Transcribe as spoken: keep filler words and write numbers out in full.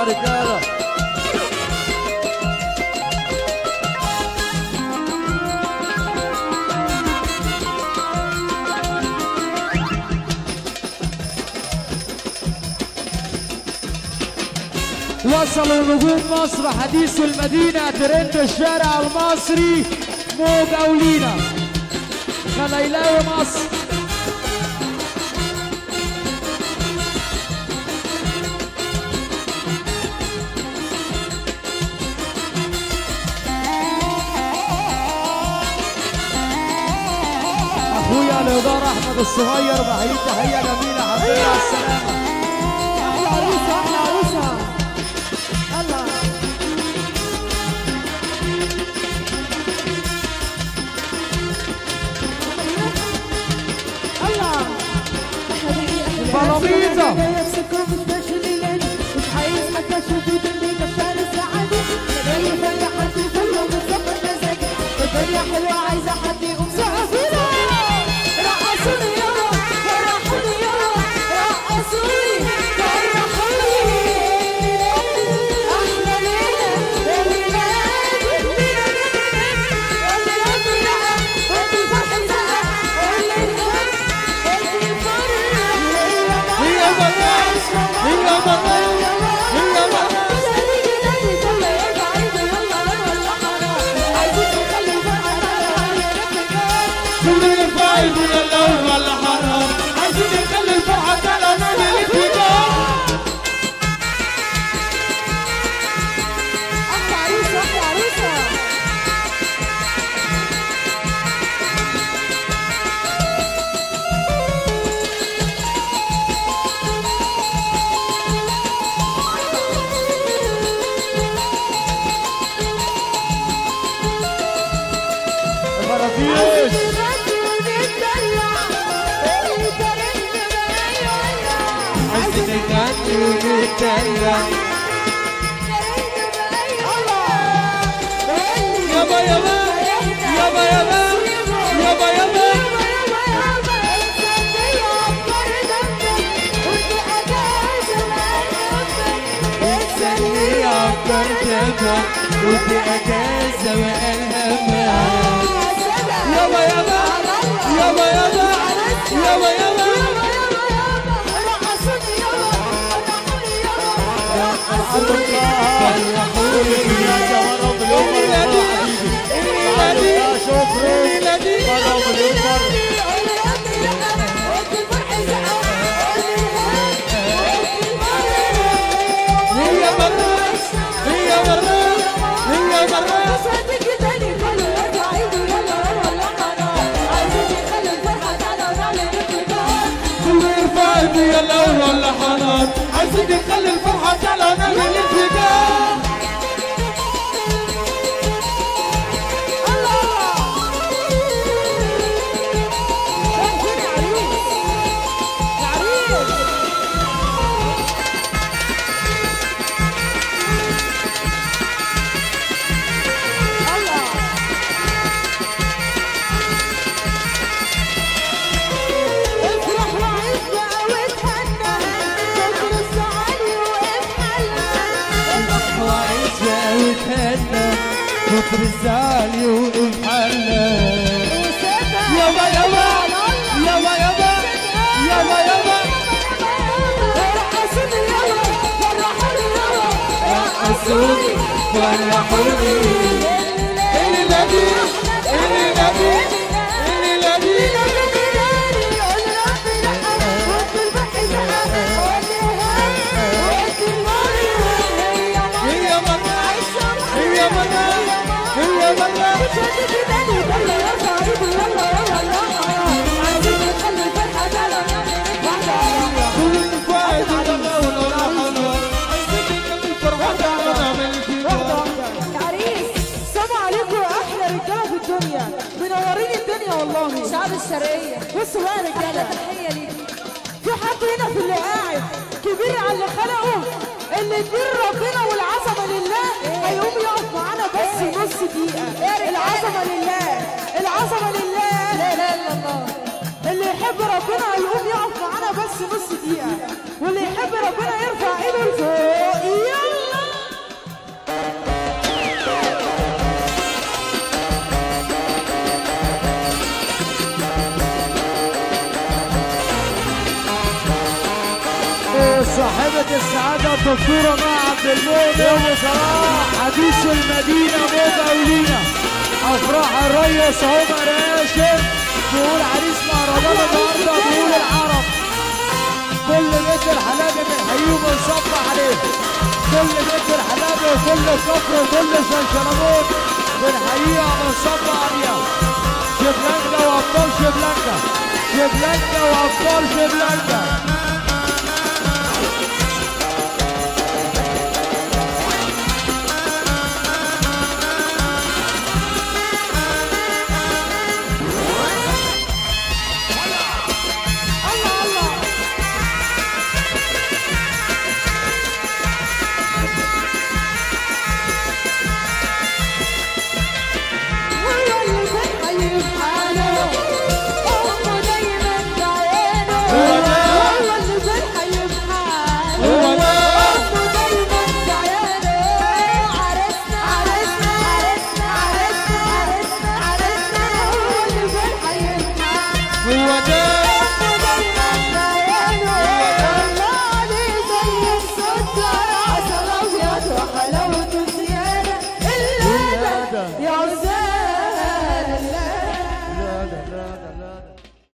يا رجاله. وصلوا نجوم مصر حديث المدينة ترند الشارع المصري موج أولينا خليلاوي مصر. أخويا الإدارة أحمد الصغير بحيي تحية جميلة حبيبي على السلامة. أحلى عروسة أحلى عروسة. الله الله بلاميزة مش عايز حتى اشوفك جنبي كشار السعادة. جاي فرح حد كله متظبط مزاجي. الدنيا حلوة عايزة حد يقوم سقفنا. رقصوني يلا فرحوني يلا رقصوني فرحوني. أحلى ليلة الميلاد الميلاد واللي القلب لقى واللي الفرح زقق واللي الهم واللي الفرح هي مرة هي مرة هي مرة كل الفايد من الأول ولا حرام. عايزين نخلي الفرحة تعلى نادي الاتجاه. أحلى عروسة أحلى عروسة. فرافيش عايزين نغني ونتدلع. يابا يابا يابا يابا يابا يابا استني عبر جبل ودي اجازه والهمها. يابا يابا يابا يابا يابا يابا يلا ولا حنان. عايزين نخلي الفرحة تعلى نادي الاتجاه. كتر الزعل يوقف حلا. يابا يابا يابا يابا يابا يابا رقصوني يلا فرحوني يلا رقصوني فرحوني. النبي النبي النبي هي مرة هي مرة هي مرة كل الفايد من الأول ولا حنان. عايزين نكمل الفرحة تعلى نادي الاتجاه. عريس سلام عليكم يا احلى رجاله في الدنيا. منورين الدنيا والله. شعب الشرقيه بصوا بقى يا رجاله. تحيه ليكم. في حد هنا في اللي قاعد كبير على اللي خلقه اللي كبير ربنا والعظمه لله هيقوم يقف معانا بس نص دقيقه. العظمه لله العظمه لله لا اله الا الله. اللي يحب ربنا هيقوم يقف معانا بس نص دقيقه واللي يحب ربنا يرفع ايده لفوق. يلا قناة السعادة الدكتورة مع عبد المؤمن أبو صلاح حديث المدينة موجة ولينا أفراح الريس عمر هاشم بيقول عريس مهرجان النهارده بيقول العرب كل بيت الحلابي بنحييه ونصب عليه كل بيت الحلابي وكل كفر وكل شنشرموت بنحييها ونصب عليها شبلانكا وأبطال شبلانكا شبلانكا وأبطال شبلانكا